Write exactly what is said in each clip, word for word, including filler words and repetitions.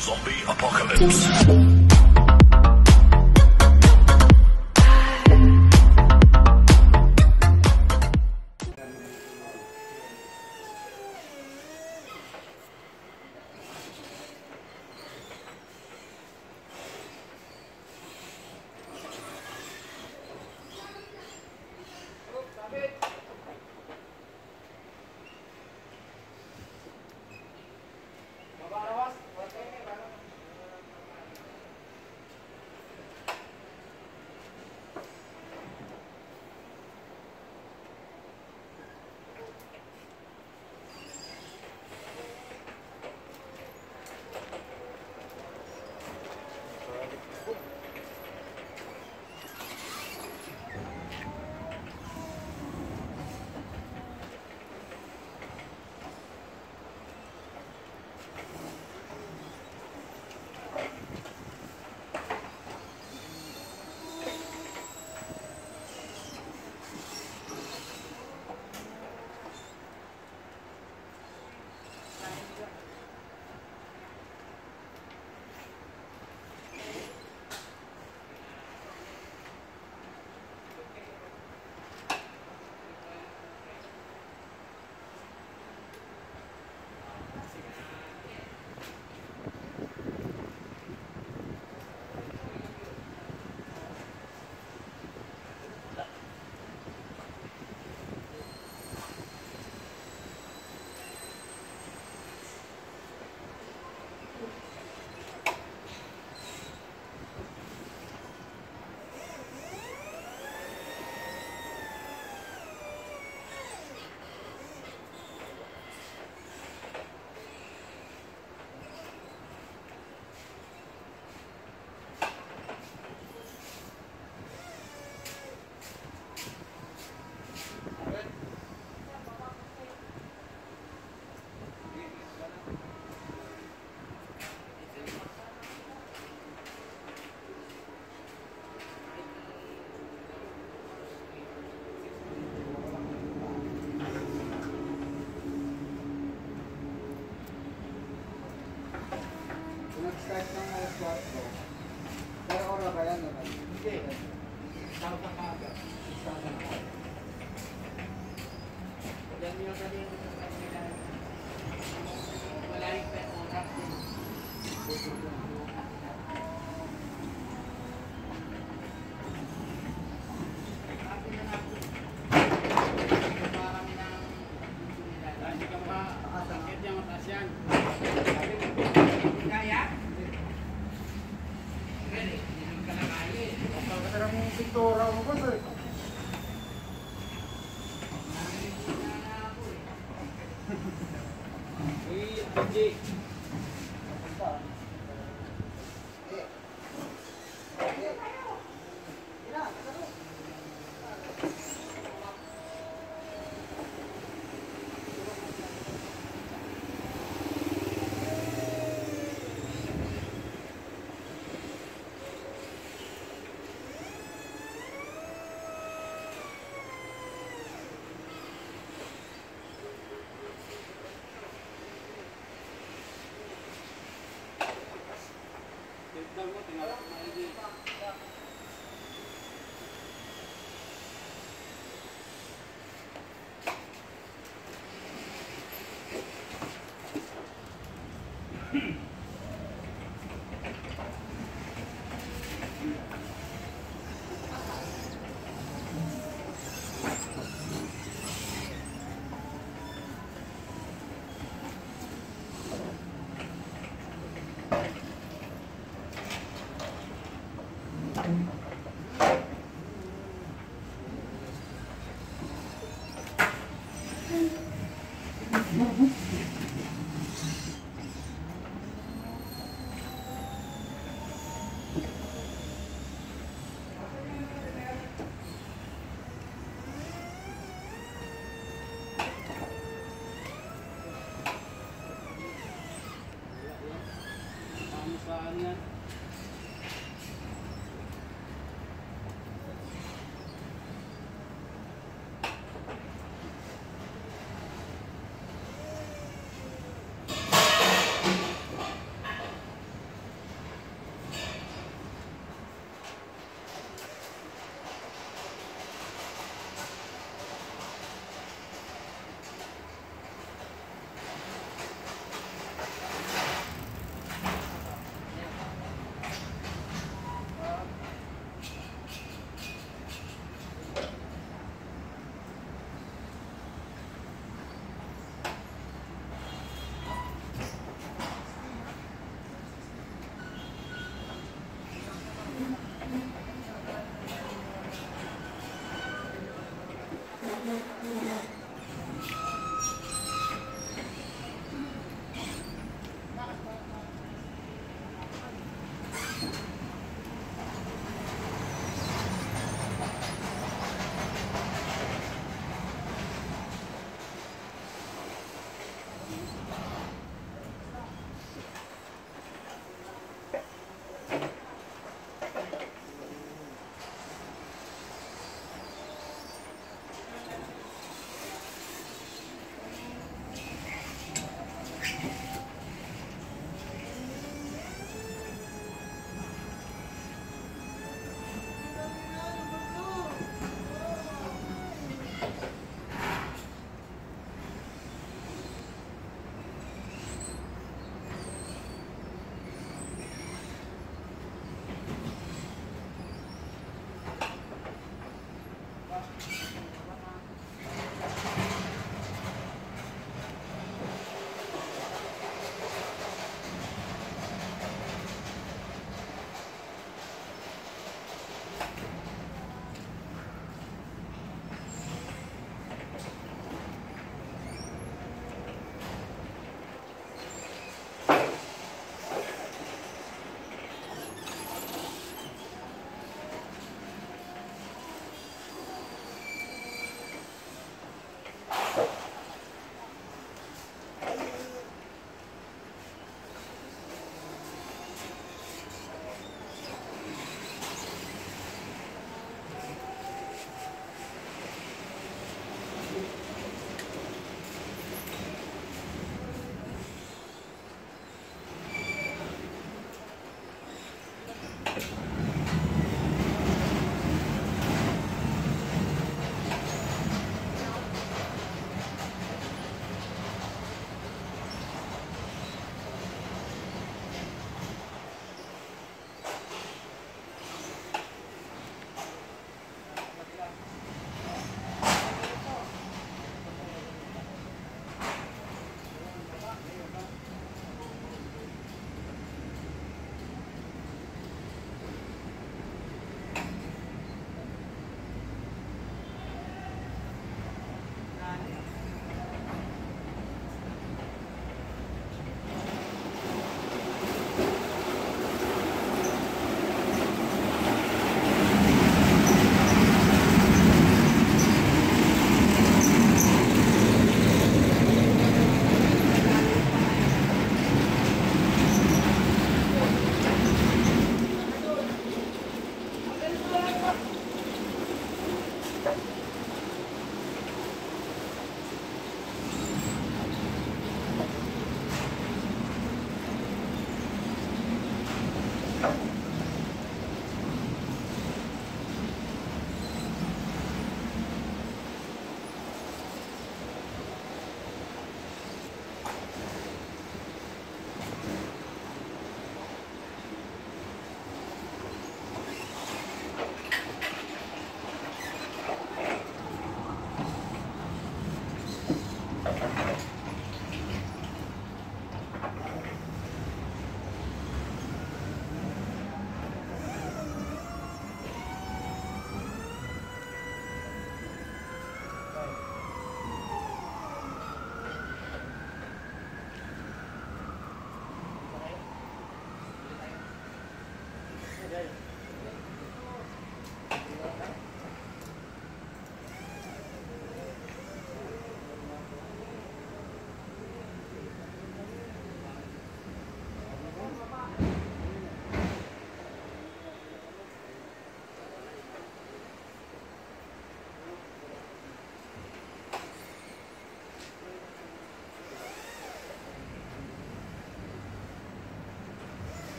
Zombie Apocalypse. Nag-start ng alas kwatro. Pero oras ba yan naman? Hindi. Start na kaagad. Start na kaagad. Yan yung sabihin ko sa kanila. Wala yung pet oras din. Atin na natin. Marami ng hindi ka makasakit yung matas yan. Kaya? Ready? Hindi ka na kaya eh. Pagkatara mong pintura mo ba sir? Uy, P J.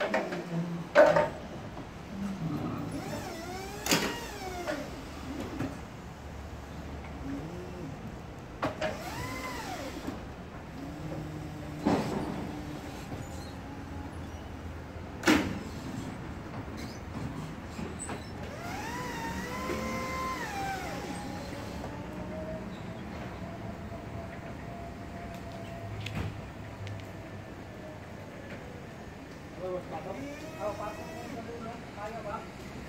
Oh, pasok mo sa dulo. Kaya ba?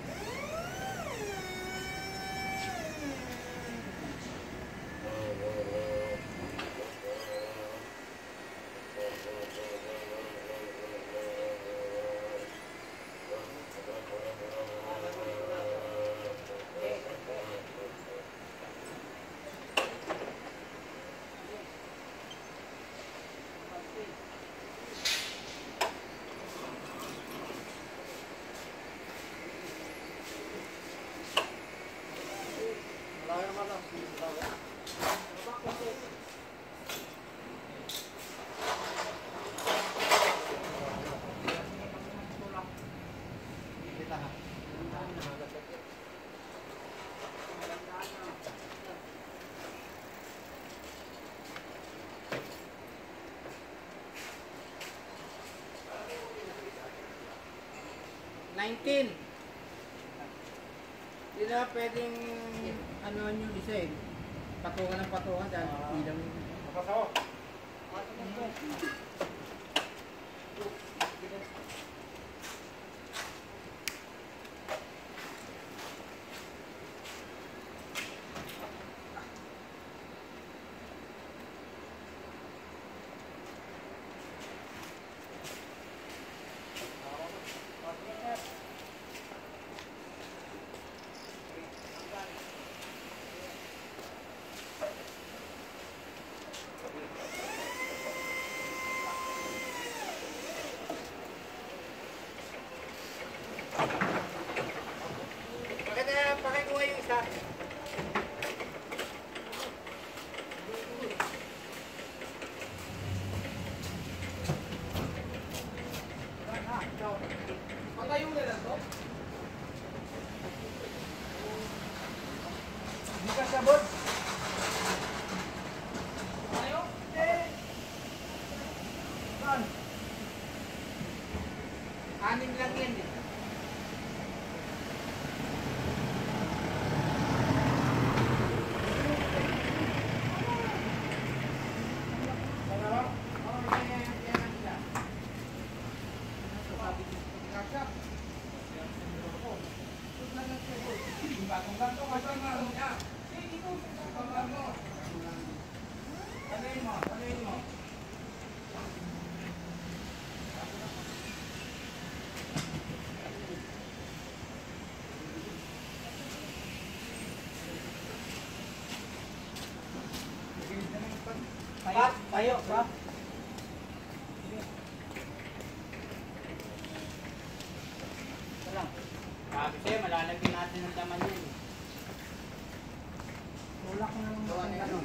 nineteen. Hindi na pwedeng ano yung isa eh. Patungan ng patungan dahil uh, hindi lang. Kapasok. Pakikuha yung isa. Patayo na lang to? Hindi ka sabot? Patayo? Eh. Saan? Anim lang yan eh. Pat, tayo, pa. Ito lang. Sabi sa'yo, malalagyan natin ng laman yun. Tulak na lang gawa na yun.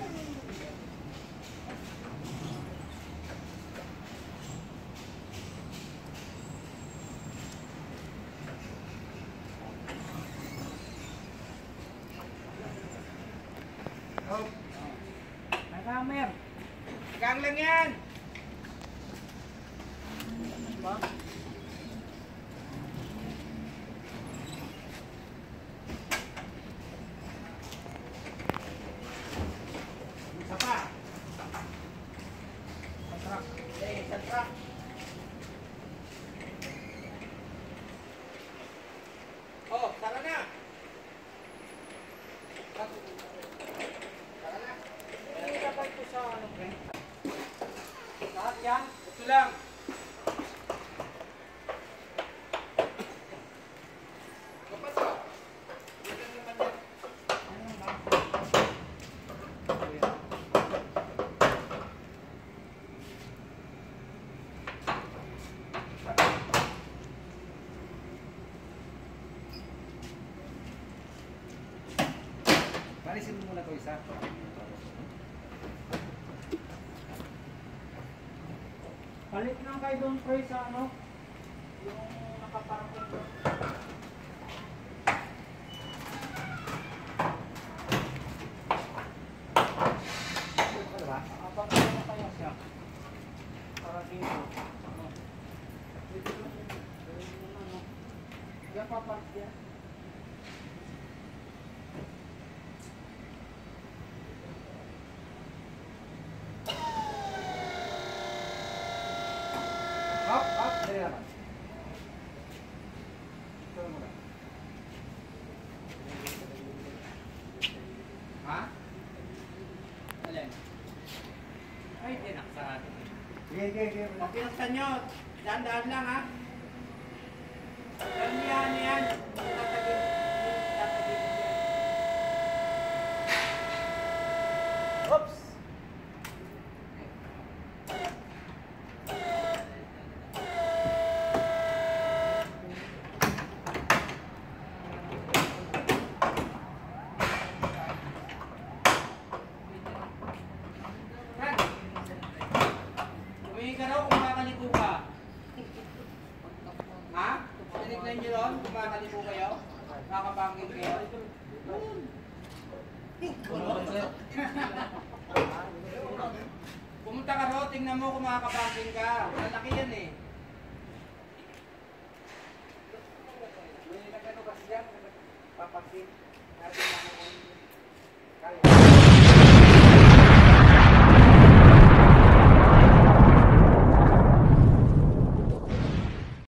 Oh. Nakamer. Gang lang yan. Diba? Isa pa. Santrak. Eh, santrak. Oh, tara na. Tara na. Hindi ka pa ito sa ano, friend? Lahat yan? Ito lang. Kapasok. Dito naman yan. Ano ba? Palisin mo muna ito isa. Palit lang kayo doon, pre, sa ano? Yung Yan papak yan. Up, up, dali naman. Ito muna. Ha? Alin? Ay, tinaksan. Sige, sige, sige. Pag pinaksan nyo, dahan-dahan lang ha. Yan, yan, yan. Tatagin. Tatagin. Oops! Yan. Tumingin ka raw kung makakaligo ka. Ha? Tinignan nyo ron kung makakaligo kayo? Nakakabangin kayo? Pumunta ka raw, tingnan mo kung makakabangin ka. Malaki yan eh. May nagano kasi yan, papasin. Natin ako kung kaya.